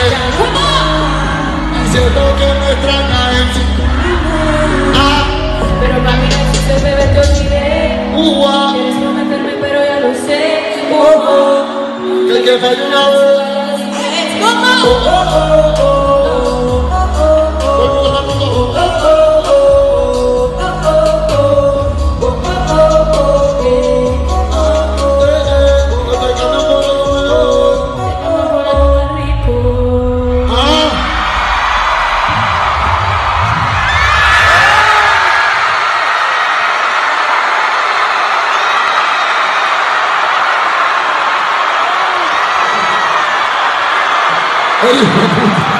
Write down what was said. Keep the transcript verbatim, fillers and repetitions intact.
Siento que me extrañas. Ah, Pero para mí no existe, bebé, te olvidé. uh, ah, Quieres prometerme, pero ya lo sé. oh, oh, que que falló una vez. ¿Cómo? Oh, oh, oh, oh, oh, oh, oh, oh, oh, oh, oh,